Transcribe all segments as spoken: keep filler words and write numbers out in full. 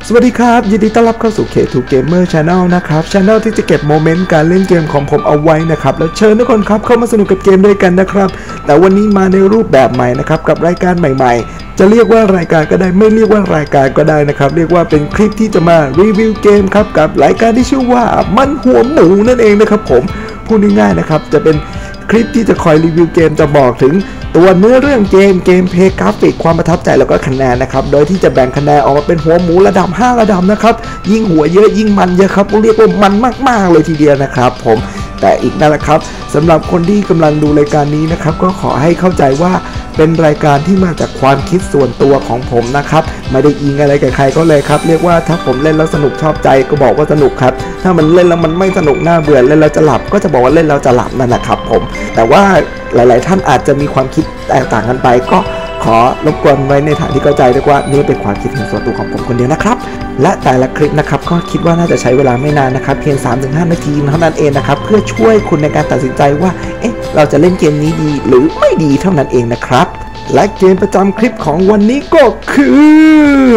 สวัสดีครับยินดีต้อนรับเข้าสู่ เค ทู Gamer Channel นะครับ Channel ที่จะเก็บโมเมนต์การเล่นเกมของผมเอาไว้นะครับแล้วเชิญทุกคนครับเข้ามาสนุกกับเกมด้วยกันนะครับแต่วันนี้มาในรูปแบบใหม่นะครับกับรายการใหม่ๆจะเรียกว่ารายการก็ได้ไม่เรียกว่ารายการก็ได้นะครับเรียกว่าเป็นคลิปที่จะมารีวิวเกมครับกับรายการที่ชื่อว่ามันหัวหมูนั่นเองนะครับผมพูดง่ายๆนะครับจะเป็นคลิปที่จะคอยรีวิวเกมจะบอกถึงตัวเนื้อเรื่องเกมเกมเพลย์กราฟิกความประทับใจแล้วก็คะแนนนะครับโดยที่จะแบ่งคะแนนออกมาเป็นหัวหมูระดับห้าระดับนะครับยิ่งหัวเยอะยิ่งมันเยอะครับเรียกว่ามันมากๆเลยทีเดียวนะครับผมแต่อีกนั่นแหละครับสำหรับคนที่กำลังดูรายการนี้นะครับก็ขอให้เข้าใจว่าเป็นรายการที่มาจากความคิดส่วนตัวของผมนะครับไม่ได้อิงอะไรกับใครก็เลยครับเรียกว่าถ้าผมเล่นแล้วสนุกชอบใจก็บอกว่าสนุกครับถ้ามันเล่นแล้วมันไม่สนุกน่าเบื่อเล่นแล้วจะหลับก็จะบอกว่าเล่นแล้วจะหลับนั่นแหละครับผมแต่ว่าหลายๆท่านอาจจะมีความคิดแตกต่างกันไปก็ขอรบกวนไว้ในฐานที่เข้าใจด้วยว่านี่เป็นความคิดเห็นส่วนตัวของผมคนเดียวนะครับและแต่ละคลิปนะครับก็คิดว่าน่าจะใช้เวลาไม่นานนะครับเพียง สามถึงห้า นาทีเท่านั้นเองนะครับเพื่อช่วยคุณในการตัดสินใจว่าเอ๊ะเราจะเล่นเกมนี้ดีหรือไม่ดีเท่านั้นเองนะครับและเกมประจำคลิปของวันนี้ก็คือ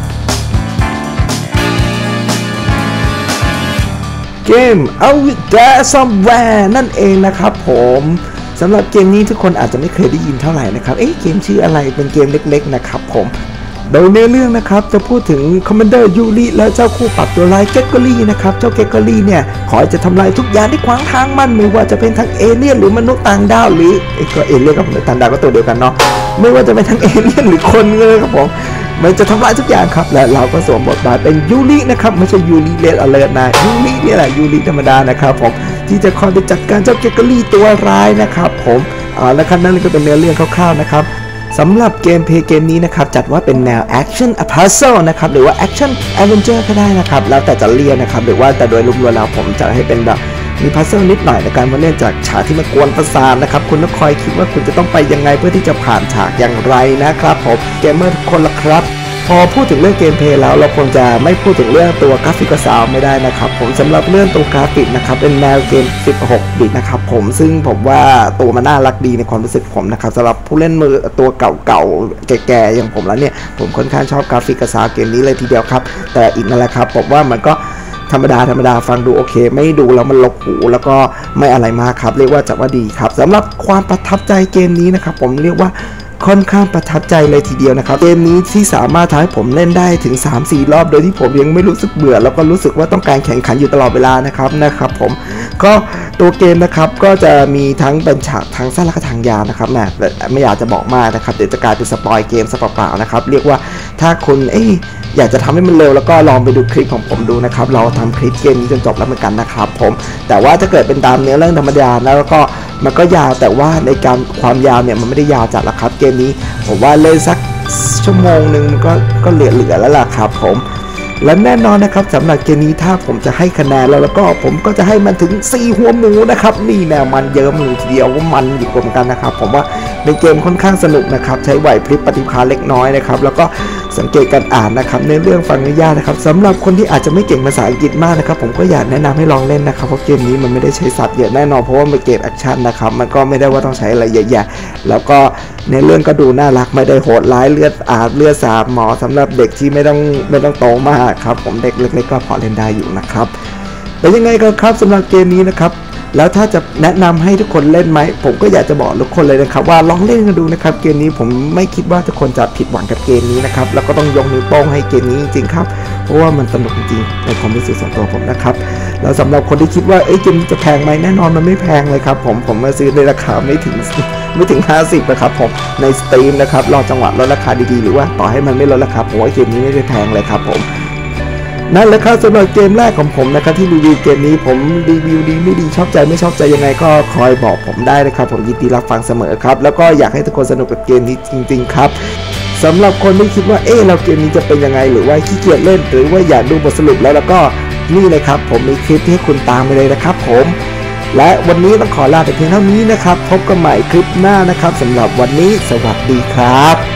เกม Out There Somewhere นั่นเองนะครับผมสำหรับเกมนี้ทุกคนอาจจะไม่เคยได้ยินเท่าไหร่นะครับเอ๊ะเกมชื่ออะไรเป็นเกมเล็กๆนะครับผมโดยในเรื่องนะครับจะพูดถึงคอมมานเดอร์ยูริและเจ้าคู่ปรับตัวร้ายเกกกอรี่นะครับเจ้าเกกกอรี่เนี่ยขอจะทำลายทุกอย่างที่ขวางทางมันไม่ว่าจะเป็นทั้งเอเลี่ยนหรือมนุษย์ต่างดาวหรือไอ้ก็เอเลี่ยนกับมนุษย์ต่างดาวก็ตัวเดียวกันเนาะไม่ว่าจะเป็นทั้งเอเลี่ยนหรือคนเลยครับผมมันจะทำลายทุกอย่างครับและเราก็สวมบทบาทเป็นยูรินะครับไม่ใช่ยูริเลดอเลิร์นะยูริเนี่ยแหละยูริธรรมดานะครับผมที่จะคอยไปจัดการเจ้าเกกกอรี่ตัวร้ายนะครับผมอ่าและขั้นนั้นก็เป็นเนื้อเรื่องคร่าวๆนะครับสำหรับเกมเพลย์เกมนี้นะครับจัดว่าเป็นแนว Action Puzzle นะครับหรือว่า Action Adventure ก็ได้นะครับแล้วแต่จะเรียกนะครับหรือว่าแต่โดยรวมๆแล้วผมจะให้เป็นแบบมีพัซเซิลนิดหน่อยในการมาเล่นจากฉากที่มันกวนประสาทนะครับคุณต้องคอยคิดว่าคุณจะต้องไปยังไงเพื่อที่จะผ่านฉากอย่างไรนะครับผมเกมเมอร์ทุกคนละครับพอพูดถึงเรื่องเกมเพลย์แล้วเราคงจะไม่พูดถึงเรื่องตัวกราฟิกซาวด์ไม่ได้นะครับผมสำหรับเรื่องตัวกราฟิกนะครับเป็นแนวเกมสิบหกบิตนะครับผมซึ่งผมว่าตัวมันน่ารักดีในความรู้สึกผมนะครับสำหรับผู้เล่นมือตัวเก่าๆแก่ๆอย่างผมแล้วเนี่ยผมค่อนข้างชอบกราฟิกซาวด์เกมนี้เลยทีเดียวครับแต่อีกนั่นแหละครับผมว่ามันก็ธรรมดาธรรมดาฟังดูโอเคไม่ดูแล้วมันลกหูแล้วก็ไม่อะไรมากครับเรียกว่าจะว่าดีครับสำหรับความประทับใจเกมนี้นะครับผมเรียกว่าค่อนข้างประทับใจเลยทีเดียวนะครับเกมนี้ที่สามารถทำให้ผมเล่นได้ถึง สามสี่ รอบโดยที่ผมยังไม่รู้สึกเบื่อแล้วก็รู้สึกว่าต้องการแข่งขันอยู่ตลอดเวลานะครับนะครับผมก็ตัวเกมนะครับก็จะมีทั้งเป็นฉากทางสั้นและทางยาวนะครับแหมไม่อยากจะบอกมากนะครับเดี๋ยวจะกลายเป็นสปอยเกมซะเปล่าๆนะครับเรียกว่าถ้าคุณเอ๊อยากจะทำให้มันเร็วแล้วก็ลองไปดูคลิปของผมดูนะครับเราทำคลิปเกมนี้จนจบแล้วเหมือนกันนะครับผมแต่ว่าถ้าเกิดเป็นตามเนื้อเรื่องธรรมดาแล้วก็มันก็ยาวแต่ว่าในการความยาวเนี่ยมันไม่ได้ยาวจัดหรอกครับเกมนี้ผมว่าเล่นสักชั่วโมงหนึ่งก็ก็เหลือๆแล้วล่ะครับผมและแน่นอนนะครับสำหรับเกมนี้ถ้าผมจะให้คะแนนแล้วแล้วก็ผมก็จะให้มันถึงสี่หัวหมูนะครับนี่แนวมันเยอะมือทีเดียวว่ามันอยู่รวมกันนะครับผมว่าเป็นเกมค่อนข้างสนุกนะครับใช้ไหวพริบปฏิภาณเล็กน้อยนะครับแล้วก็สังเกตการอ่านนะครับในเรื่องฟังไม่ยากนะครับสำหรับคนที่อาจจะไม่เก่งภาษาอังกฤษมากนะครับผมก็อยากแนะนำให้ลองเล่นนะครับเพราะเกมนี้มันไม่ได้ใช้ศัพท์เยอะแน่นอนเพราะว่ามันเกมแอคชั่นนะครับมันก็ไม่ได้ว่าต้องใช้อะไรเยอะแยะแล้วก็ในเรื่องก็ดูน่ารักไม่ได้โหดร้ายเลือดอาบเลือดสาดหมอสำหรับเด็กที่ไม่ต้องไม่ต้องโตมากครับผมเด็กเล็กๆก็พอเล่นได้อยู่นะครับแต่ยังไงก็ครับสำหรับเกมนี้นะครับแล้วถ้าจะแนะนำให้ทุกคนเล่นไหมผมก็อยากจะบอกทุกคนเลยนะครับว่าลองเล่นกันดูนะครับเกมนี้ผมไม่คิดว่าทุกคนจะผิดหวังกับเกมนี้นะครับแล้วก็ต้องยกนิ้วโป้งให้เกมนี้จริงๆครับเพราะว่ามันสนุกจริงๆในความรู้สึกส่วนตัวผมนะครับแล้วสำหรับคนที่คิดว่าเอ้ยเกมนี้จะแพงไหมแน่นอนมันไม่แพงเลยครับผมผมมาซื้อในราคาไม่ถึงไม่ถึงห้าสิบนะครับผมในสตรีมนะครับรอจังหวะลดราคาดีๆหรือว่าต่อให้มันไม่ลดราคาผมว่าเกมนี้ไม่ได้แพงเลยครับผมนั่นแหละครับสำหรับเกมแรกของผมนะครับที่รีวิวเกมนี้ผมรีวิวดีไม่ดีชอบใจไม่ชอบใจยังไงก็คอยบอกผมได้นะครับผมยินดีรับฟังเสมอครับแล้วก็อยากให้ทุกคนสนุกกับเกมนี้จริงๆครับสำหรับคนที่คิดว่าเอ๊ะเราเกมนี้จะเป็นยังไงหรือว่าขี้เกียจเล่นหรือว่าอยากดูบทสรุปแล้วแล้วก็นี่เลยครับผมมีคลิปที่ให้คุณตามไปเลยนะครับผมและวันนี้ต้องขอลาไปเพียงเท่านี้นะครับพบกันใหม่คลิปหน้านะครับสำหรับวันนี้สวัสดีครับ